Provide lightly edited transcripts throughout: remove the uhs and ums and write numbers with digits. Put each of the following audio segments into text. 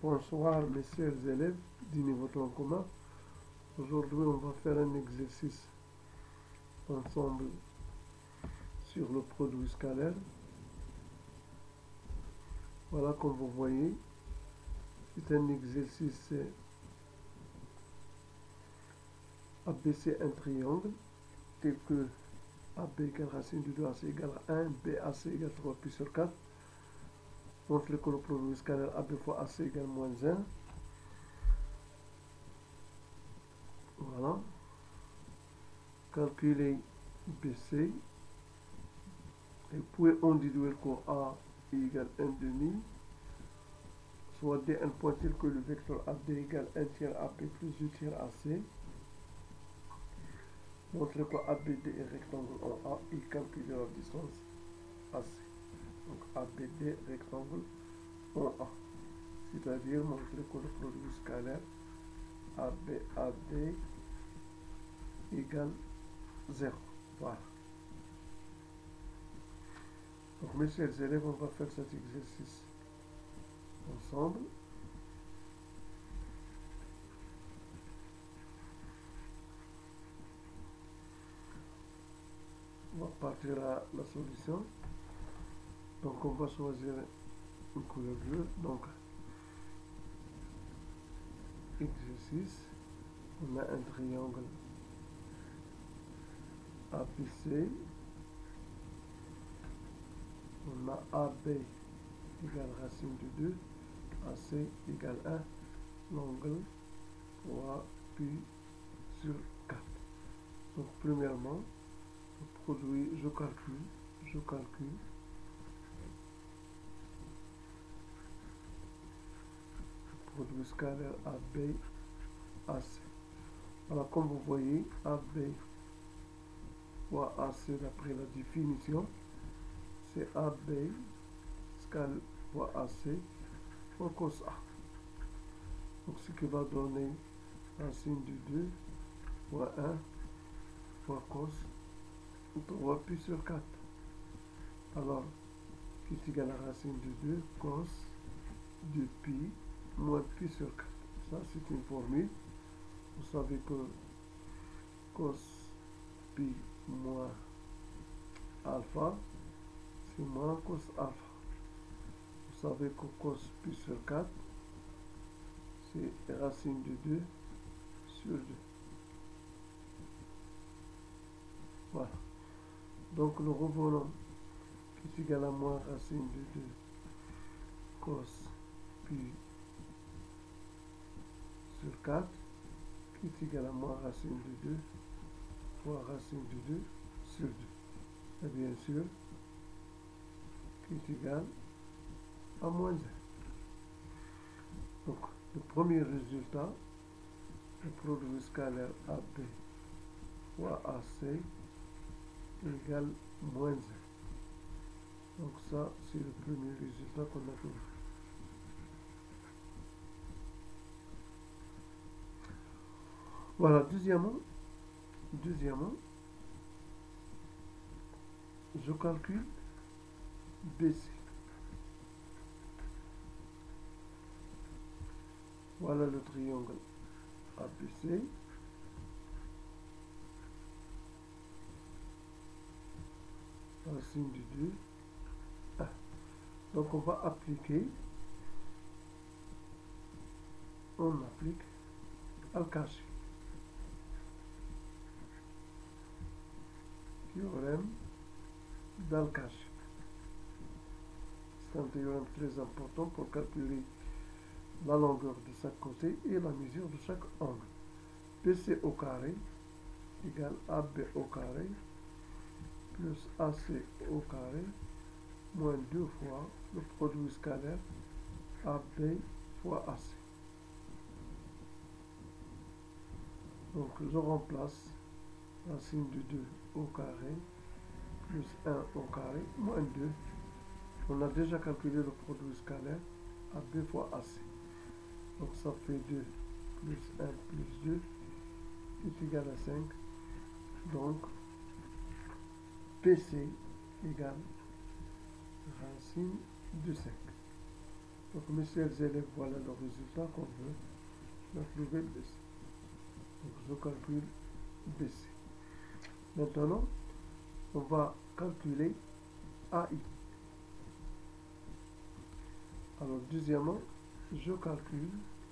Bonsoir mes chers élèves du niveau tronc commun. Aujourd'hui on va faire un exercice ensemble sur le produit scalaire. Voilà, comme vous voyez, c'est un exercice abaisser un triangle tel que AB égale racine de 2, AC égale 1, BAC égale 3 pi sur 4. Montrer que le produit scalaire AB fois AC égale moins 1. Voilà. Calculer BC. Et puis on déduire que A égale 1 demi. Soit D un point tel que le vecteur AB égale 1 tiers AP plus 2 tiers AC. Montrer que ABD est rectangle en A et calculer la distance AC. Donc ABD rectangle en A. C'est-à-dire montrer que le produit scalaire ABAD égale 0. Voilà. Donc mes chers élèves, on va faire cet exercice ensemble. On va partir à la solution. Donc on va choisir une couleur bleue. Donc exercice, on a un triangle ABC, on a AB égale racine de 2, AC égale 1, l'angle 3 pi sur 4. Donc premièrement, le produit, je calcule le produit scalaire AB AC. Voilà, comme vous voyez, AB fois AC d'après la définition, c'est AB scale fois AC fois cos A. Donc ce qui va donner racine de 2 fois 1 fois cos 3 pi sur 4. Alors, qui est égal à racine de 2 cos de pi moins pi sur 4. Ça, c'est une formule. Vous savez que cos pi moins alpha, c'est moins cos alpha. Vous savez que cos pi sur 4, c'est racine de 2 sur 2. Voilà. Donc nous revenons qui est égal à moins racine de 2 cos pi sur 4 qui est égal à moins racine de 2 fois racine de 2 sur 2. Et bien sûr, qui est égal à moins 1. Donc, le premier résultat, le produit scalaire AB fois AC égale moins 1. Donc ça, c'est le premier résultat qu'on a trouvé. Voilà, deuxièmement, je calcule BC. Voilà le triangle ABC. Racine de 2. Ah. Donc on va appliquer. On applique Al-Kashi. Théorème d'Al-Kashi. C'est un théorème très important pour calculer la longueur de chaque côté et la mesure de chaque angle. BC au carré égale AB au carré plus AC au carré moins 2 fois le produit scalaire AB fois AC. Donc je remplace racine de 2 au carré plus 1 au carré moins 2. On a déjà calculé le produit scalaire AB fois AC. Donc ça fait 2 plus 1 plus 2 est égal à 5. Donc PC égale racine de 5. Donc mes chers élèves, voilà le résultat qu'on veut, notre nouvelle BC. Donc je calcule BC. Maintenant, on va calculer AI. Alors deuxièmement, je calcule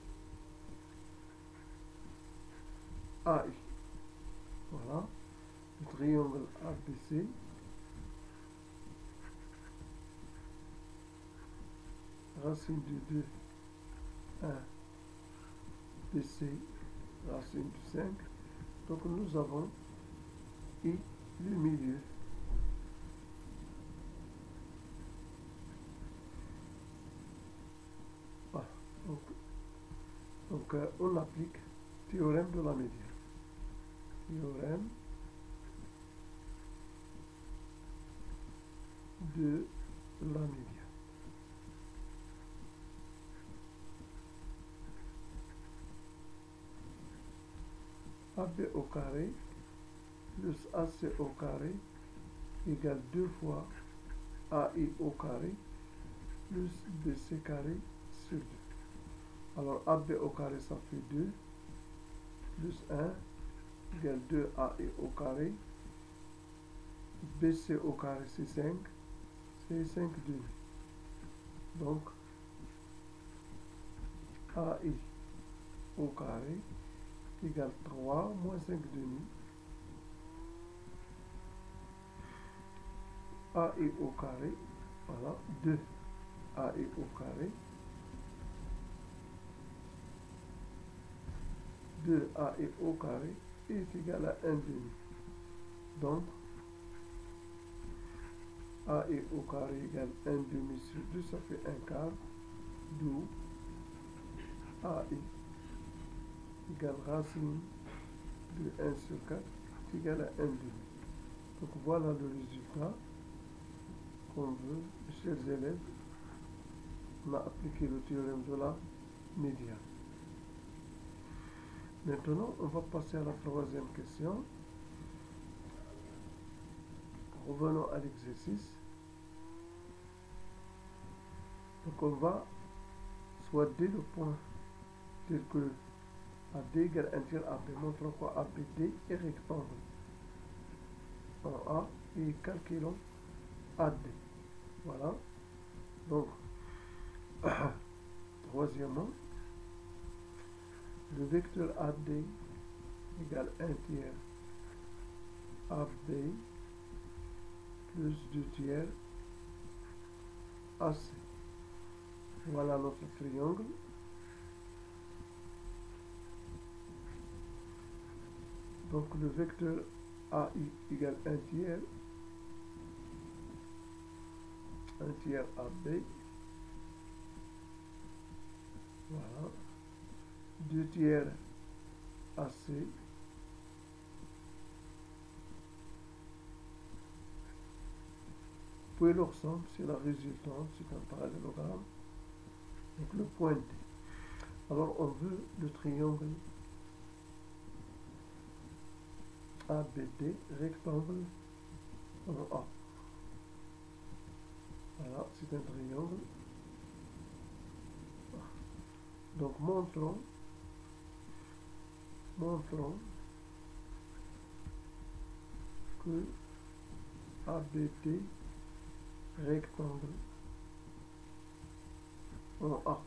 AI. Voilà, le triangle ABC. Racine de 2, 1, BC, racine de 5. Donc nous avons I, le milieu. Voilà. Donc on applique théorème de la médiane. Théorème de la médiane. AB au carré plus AC au carré égale 2 fois AI au carré plus BC carré sur 2. Alors AB au carré ça fait 2 plus 1 égale 2 AI au carré. BC au carré c'est 5, c'est 5 demi. Donc AI au carré égale 3 moins 5 demi. AI au carré, voilà, 2 AI au carré. 2 AI au carré est égal à 1 demi. Donc, AI au carré égale 1 demi sur 2, ça fait 1 quart. D'où AI égale racine de 1 sur 4 est égal à 1 demi. Donc voilà le résultat qu'on veut, chers élèves. On a appliqué le théorème de la médiane. Maintenant, on va passer à la troisième question. Revenons à l'exercice. Donc on va soit dès le point tel que AD égale 1 tiers AB, montrant quoi ABD est rectangle en A et calculons AD. Voilà. Donc, troisièmement, le vecteur AD égale 1 tiers AB plus 2 tiers AC. Voilà notre triangle. Donc le vecteur AI égale 1 tiers AB. Voilà. 2 tiers AC. Puis leur somme, c'est la résultante, c'est un parallélogramme. Donc le point D. Alors on veut le triangle ABD, rectangle en A. Voilà, c'est un triangle. Donc montrons que ABD rectangle en A.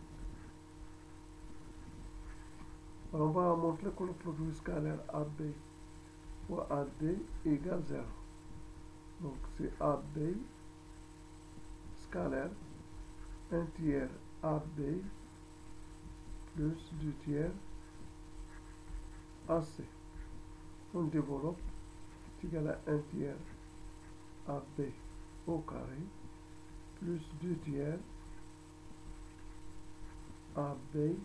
Alors on va montrer que le produit scalaire AB fois AD égale 0. Donc c'est AB scalaire 1 tiers AB plus 2 tiers AC. On développe, c'est égal à 1 tiers AB au carré plus 2 tiers AB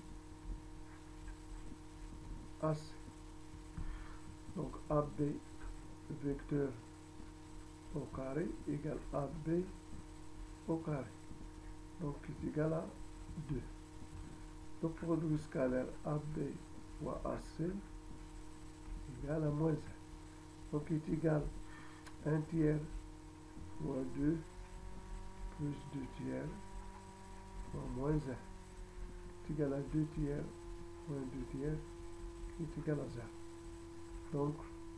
AC. Donc AB vecteur au carré égale AB au carré. Donc c'est égal à 2. Le produit scalaire AB fois AC égale à moins 1. Donc il est égal à 1 tiers fois 2 plus 2 tiers fois moins 1 est égal à 2 tiers moins 2 tiers qui est égal à 0. Donc,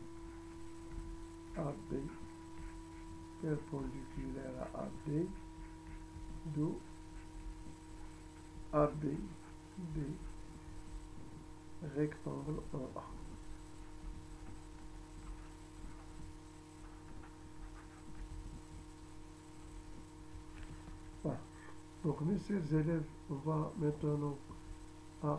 AB perpendiculaire à AD, d'où AB des rectangles en A. Voilà. Donc, mes chers élèves, on va maintenant à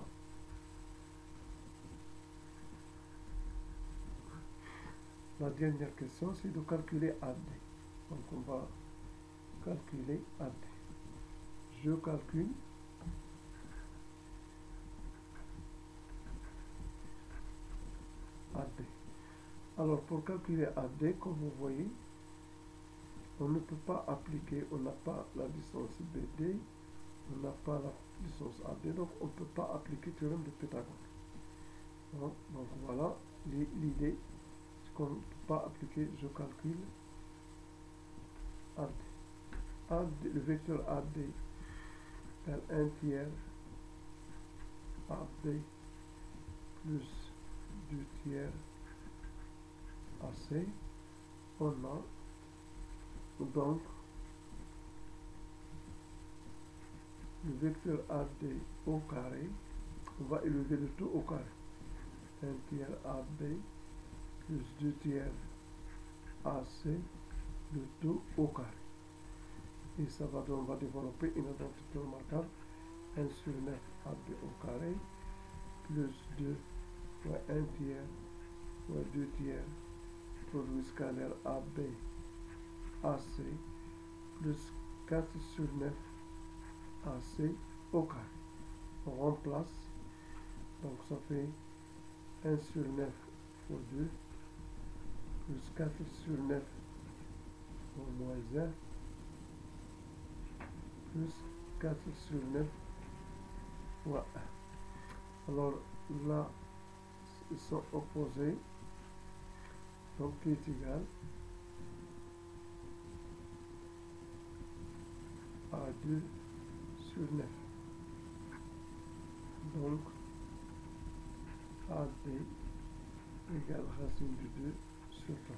la dernière question, c'est de calculer AD. Donc, on va calculer AD. Je calcule AD. Alors, pour calculer AD, comme vous voyez, on ne peut pas appliquer, on n'a pas la distance BD, on n'a pas la distance AD, donc on ne peut pas appliquer le théorème de Pythagore. Donc voilà, l'idée, c'est qu'on ne peut pas appliquer, je calcule AD. Le vecteur AD égale 1 tiers AB plus 2 tiers AC. On a donc le vecteur AD au carré, on va élever le tout au carré. 1 tiers AB plus 2 tiers AC, le tout au carré. Et ça va, on va développer une identité remarquable. 1 sur 9 AB au carré plus 2 fois 1 tiers fois 2 tiers produit scalaire AB AC plus 4 sur 9 AC au carré. On remplace, donc ça fait 1 sur 9 fois 2 plus 4 sur 9 fois moins 1 plus 4 sur 9 fois 1. Alors là, ils sont opposés, donc qui est égal à 2 sur 9. Donc, AD égale racine de 2 sur 3.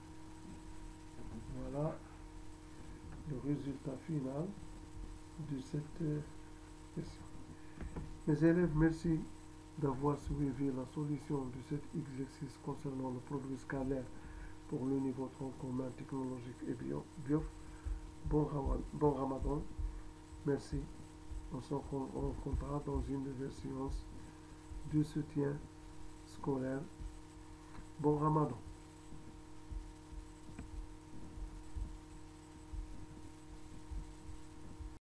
Voilà le résultat final de cette question. Mes élèves, merci d'avoir suivi la solution de cet exercice concernant le produit scalaire pour le niveau tronc commun technologique et bio. Bon Ramadan. Merci. On se rencontrera dans une nouvelle séance de soutien scolaire. Bon Ramadan.